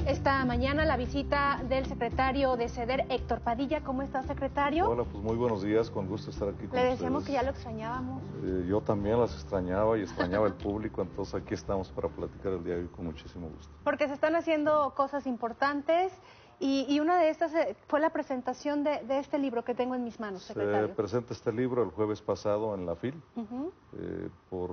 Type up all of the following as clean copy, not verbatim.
Esta mañana la visita del secretario de SEDER, Héctor Padilla. ¿Cómo está, secretario? Hola, pues muy buenos días, con gusto estar aquí con ustedes. Le decíamos que ya lo extrañábamos. Yo también las extrañaba y extrañaba el público, entonces aquí estamos para platicar el día de hoy con muchísimo gusto. Porque se están haciendo cosas importantes y una de estas fue la presentación de este libro que tengo en mis manos, secretario. Se presenta este libro el jueves pasado en la FIL por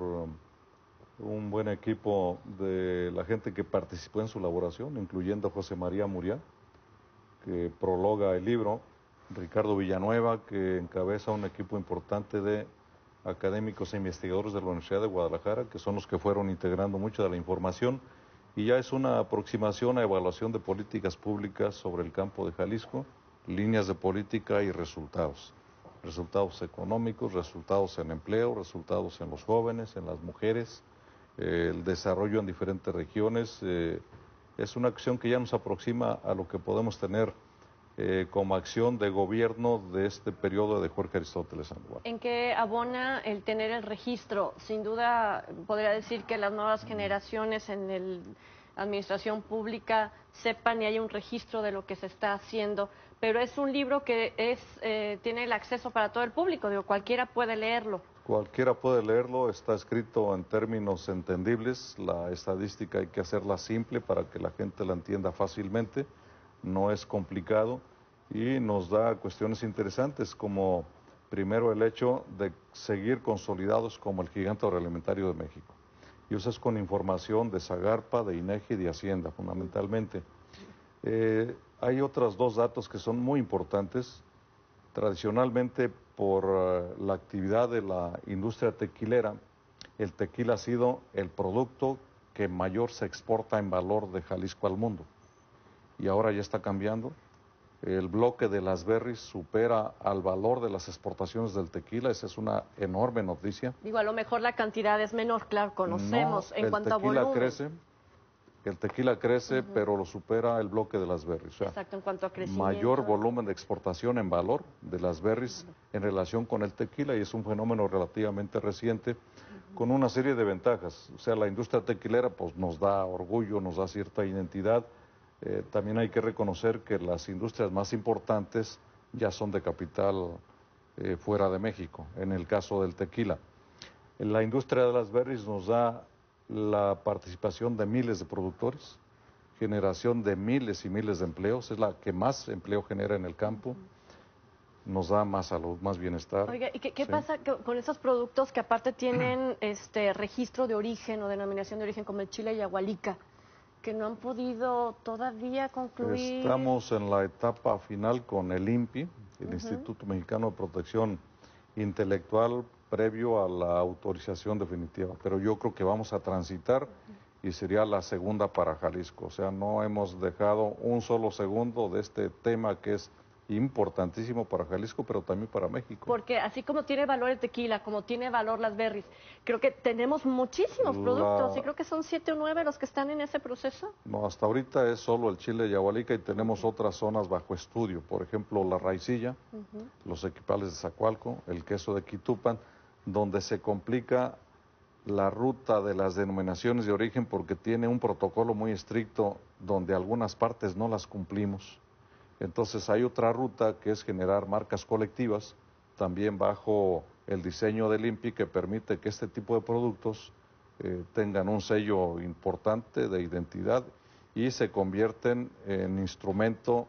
un buen equipo de la gente que participó en su elaboración, incluyendo a José María Muriá, que prologa el libro, Ricardo Villanueva, que encabeza un equipo importante de académicos e investigadores de la Universidad de Guadalajara, que son los que fueron integrando mucha de la información, y ya es una aproximación a evaluación de políticas públicas sobre el campo de Jalisco, líneas de política y resultados. Resultados económicos, resultados en empleo, resultados en los jóvenes, en las mujeres, el desarrollo en diferentes regiones. Es una acción que ya nos aproxima a lo que podemos tener como acción de gobierno de este periodo de Jorge Aristóteles Sandoval. ¿En qué abona el tener el registro? Sin duda, podría decir que las nuevas generaciones en la administración pública sepan y hay un registro de lo que se está haciendo, pero es un libro que tiene el acceso para todo el público, digo, cualquiera puede leerlo. Cualquiera puede leerlo, está escrito en términos entendibles, la estadística hay que hacerla simple para que la gente la entienda fácilmente, no es complicado y nos da cuestiones interesantes como primero el hecho de seguir consolidados como el gigante agroalimentario de México. Y eso es con información de Zagarpa, de INEGI y de Hacienda fundamentalmente. Hay otros dos datos que son muy importantes. Tradicionalmente, por la actividad de la industria tequilera, el tequila ha sido el producto que mayor se exporta en valor de Jalisco al mundo. Y ahora ya está cambiando. El bloque de las berries supera al valor de las exportaciones del tequila. Esa es una enorme noticia. Digo, a lo mejor la cantidad es menor, claro, conocemos en cuanto a volumen. El tequila crece, pero lo supera el bloque de las berries. O sea, exacto, en cuanto a crecimiento. Mayor volumen de exportación en valor de las berries en relación con el tequila, y es un fenómeno relativamente reciente con una serie de ventajas. O sea, la industria tequilera pues nos da orgullo, nos da cierta identidad. También hay que reconocer que las industrias más importantes ya son de capital fuera de México, en el caso del tequila. La industria de las berries nos da la participación de miles de productores, generación de miles y miles de empleos, es la que más empleo genera en el campo, nos da más salud, más bienestar. Oiga, ¿y qué pasa con esos productos que aparte tienen registro de origen o denominación de origen, como el chile yagualica, que no han podido todavía concluir? Estamos en la etapa final con el INPI, el Instituto Mexicano de Protección Intelectual, previo a la autorización definitiva, pero yo creo que vamos a transitar y sería la segunda para Jalisco. O sea, no hemos dejado un solo segundo de este tema que es importantísimo para Jalisco, pero también para México. Porque así como tiene valor el tequila, como tiene valor las berries, creo que tenemos muchísimos productos y creo que son 7 o 9 los que están en ese proceso. No, hasta ahorita es solo el chile yagualica y tenemos otras zonas bajo estudio, por ejemplo la raicilla, los equipales de Zacualco, el queso de Quitupan, donde se complica la ruta de las denominaciones de origen porque tiene un protocolo muy estricto donde algunas partes no las cumplimos. Entonces hay otra ruta que es generar marcas colectivas, también bajo el diseño del INPI, que permite que este tipo de productos tengan un sello importante de identidad y se convierten en instrumento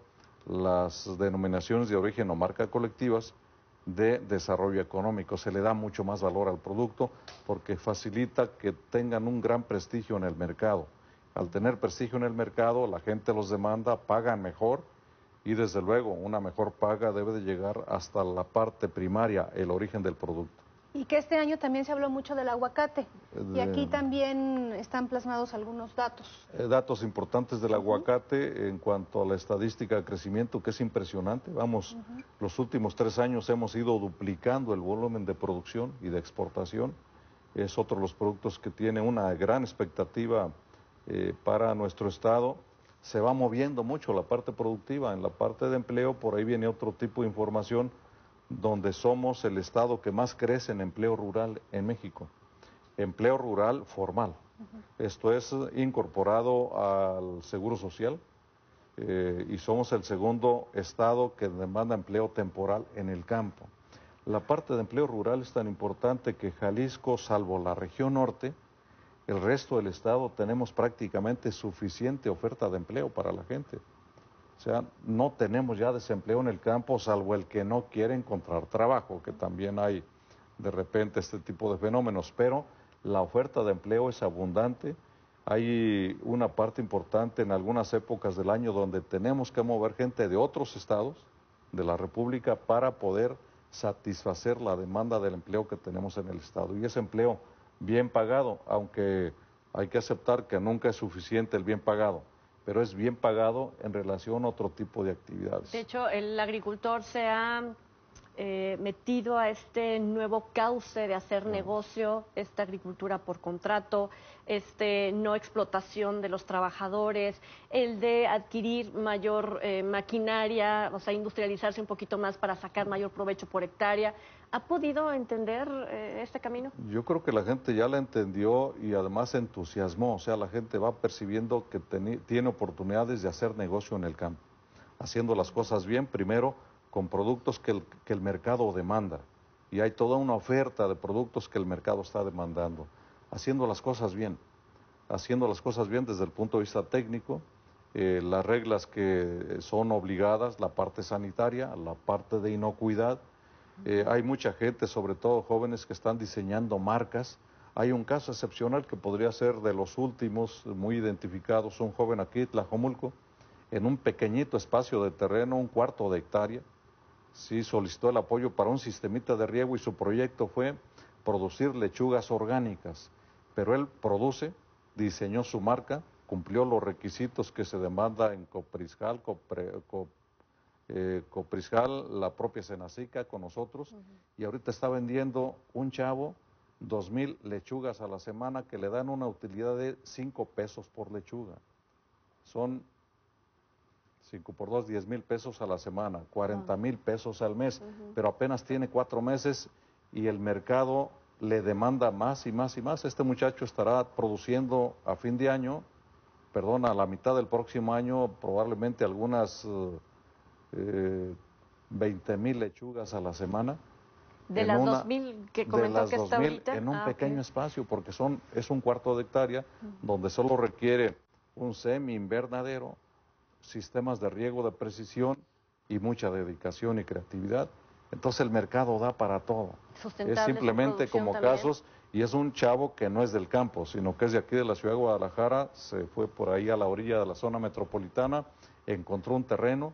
las denominaciones de origen o marcas colectivas de desarrollo económico. Se le da mucho más valor al producto porque facilita que tengan un gran prestigio en el mercado. Al tener prestigio en el mercado, la gente los demanda, pagan mejor y desde luego una mejor paga debe de llegar hasta la parte primaria, el origen del producto. Y que este año también se habló mucho del aguacate y aquí también están plasmados algunos datos. Datos importantes del aguacate en cuanto a la estadística de crecimiento, que es impresionante. Vamos, los últimos 3 años hemos ido duplicando el volumen de producción y de exportación. Es otro de los productos que tiene una gran expectativa para nuestro estado. Se va moviendo mucho la parte productiva. En la parte de empleo, por ahí viene otro tipo de información, donde somos el estado que más crece en empleo rural en México. Empleo rural formal. Esto es incorporado al Seguro Social, y somos el segundo estado que demanda empleo temporal en el campo. La parte de empleo rural es tan importante que Jalisco, salvo la región norte, el resto del estado tenemos prácticamente suficiente oferta de empleo para la gente. O sea, no tenemos ya desempleo en el campo, salvo el que no quiere encontrar trabajo, que también hay de repente este tipo de fenómenos, pero la oferta de empleo es abundante. Hay una parte importante en algunas épocas del año donde tenemos que mover gente de otros estados de la República para poder satisfacer la demanda del empleo que tenemos en el estado. Y ese empleo bien pagado, aunque hay que aceptar que nunca es suficiente el bien pagado, pero es bien pagado en relación a otro tipo de actividades. De hecho, el agricultor se ha metido a este nuevo cauce de hacer negocio, esta agricultura por contrato, no explotación de los trabajadores, el de adquirir mayor maquinaria, o sea, industrializarse un poquito más para sacar mayor provecho por hectárea. ¿Ha podido entender este camino? Yo creo que la gente ya la entendió y además se entusiasmó, o sea, la gente va percibiendo que tiene oportunidades de hacer negocio en el campo, haciendo las cosas bien, primero con productos que el mercado demanda, y hay toda una oferta de productos que el mercado está demandando, haciendo las cosas bien desde el punto de vista técnico, las reglas que son obligadas, la parte sanitaria, la parte de inocuidad. Hay mucha gente, sobre todo jóvenes, que están diseñando marcas. Hay un caso excepcional que podría ser de los últimos muy identificados, un joven aquí, Tlajomulco, en un pequeñito espacio de terreno, 1/4 de hectárea, sí solicitó el apoyo para un sistemita de riego y su proyecto fue producir lechugas orgánicas, pero él produce, diseñó su marca, cumplió los requisitos que se demanda en Copriscal, Copriscal, la propia Senacica con nosotros, y ahorita está vendiendo un chavo 2,000 lechugas a la semana que le dan una utilidad de 5 pesos por lechuga. Son 5 por 2, 10,000 pesos a la semana, 40,000 pesos al mes, pero apenas tiene 4 meses y el mercado le demanda más y más y más. Este muchacho estará produciendo a fin de año, a la mitad del próximo año, probablemente algunas 20,000 lechugas a la semana. De las 2,000 que comentó que está ahorita. En un pequeño espacio, porque es 1/4 de hectárea, donde solo requiere un semi-invernadero, sistemas de riego de precisión y mucha dedicación y creatividad. Entonces el mercado da para todo. Es simplemente como también. Casos, y es un chavo que no es del campo, sino que es de aquí de la ciudad de Guadalajara, se fue por ahí a la orilla de la zona metropolitana, encontró un terreno,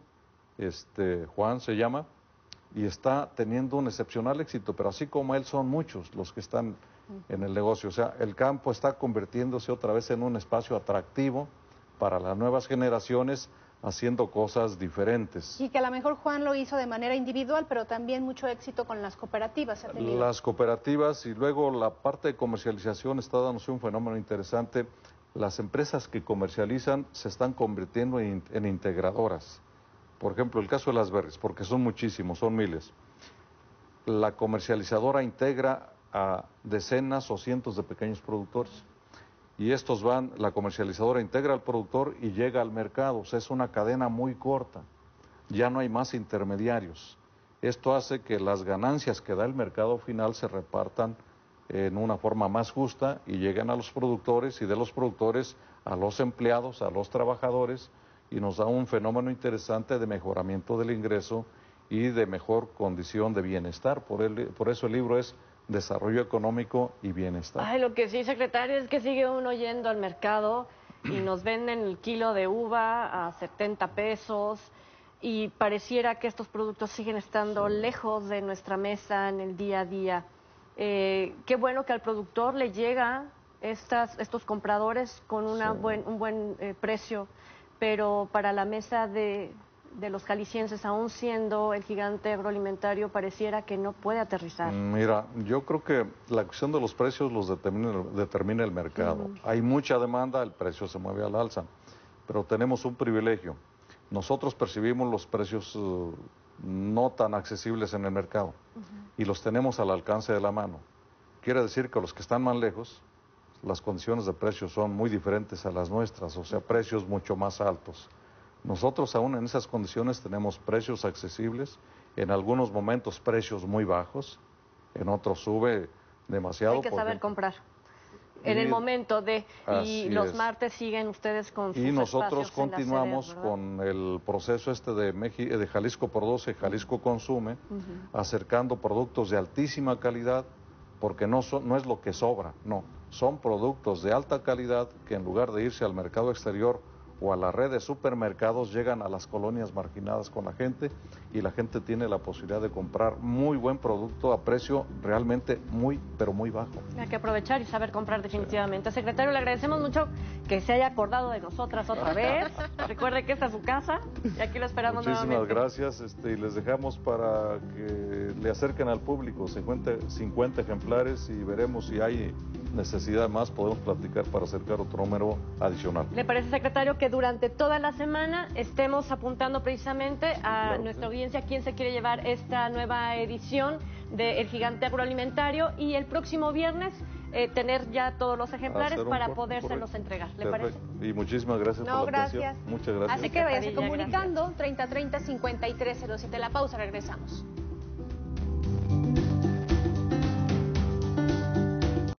Juan se llama, y está teniendo un excepcional éxito, pero así como él son muchos los que están en el negocio. O sea, el campo está convirtiéndose otra vez en un espacio atractivo para las nuevas generaciones, haciendo cosas diferentes. Y que a lo mejor Juan lo hizo de manera individual, pero también mucho éxito con las cooperativas. Las cooperativas y luego la parte de comercialización está dándose un fenómeno interesante. Las empresas que comercializan se están convirtiendo en integradoras. Por ejemplo, el caso de las berries, porque son muchísimos, son miles. La comercializadora integra a decenas o cientos de pequeños productores. Y estos la comercializadora integra al productor y llega al mercado. O sea, es una cadena muy corta. Ya no hay más intermediarios. Esto hace que las ganancias que da el mercado final se repartan en una forma más justa y lleguen a los productores y de los productores a los empleados, a los trabajadores, y nos da un fenómeno interesante de mejoramiento del ingreso y de mejor condición de bienestar. Por eso el libro es Desarrollo Económico y Bienestar. Ay, lo que sí, secretario, es que sigue uno yendo al mercado y nos venden el kilo de uva a 70 pesos y pareciera que estos productos siguen estando lejos de nuestra mesa en el día a día. Qué bueno que al productor le llega estos compradores con un buen precio, pero para la mesa de los jaliscienses, aún siendo el gigante agroalimentario, pareciera que no puede aterrizar. Mira, yo creo que la cuestión de los precios los determina el mercado. Hay mucha demanda, el precio se mueve al alza, pero tenemos un privilegio. Nosotros percibimos los precios no tan accesibles en el mercado y los tenemos al alcance de la mano. Quiere decir que los que están más lejos, las condiciones de precios son muy diferentes a las nuestras, o sea, precios mucho más altos. Nosotros aún en esas condiciones tenemos precios accesibles, en algunos momentos precios muy bajos, en otros sube demasiado. Hay que saber comprar. En el momento de... Y los martes siguen ustedes con sus Y nosotros espacios continuamos en la sede, con el proceso de Jalisco Produce, Jalisco Consume, acercando productos de altísima calidad, porque no es lo que sobra, no. Son productos de alta calidad que en lugar de irse al mercado exterior o a la red de supermercados llegan a las colonias marginadas con la gente y la gente tiene la posibilidad de comprar muy buen producto a precio realmente muy, pero muy bajo. Hay que aprovechar y saber comprar definitivamente. Sí. Secretario, le agradecemos mucho que se haya acordado de nosotras otra vez. Recuerde que esta es su casa y aquí lo esperamos nuevamente. Muchísimas gracias y les dejamos para que le acerquen al público 50 ejemplares y veremos si hay necesidad más, podemos platicar para acercar otro número adicional. ¿Le parece, secretario, que durante toda la semana estemos apuntando precisamente a nuestra audiencia quién se quiere llevar esta nueva edición de El Gigante Agroalimentario y el próximo viernes tener ya todos los ejemplares para podérselos entregar? ¿Le parece? Y muchísimas gracias por la atención. Muchas gracias. Así que váyase comunicando, 3030-5307. La pausa, regresamos.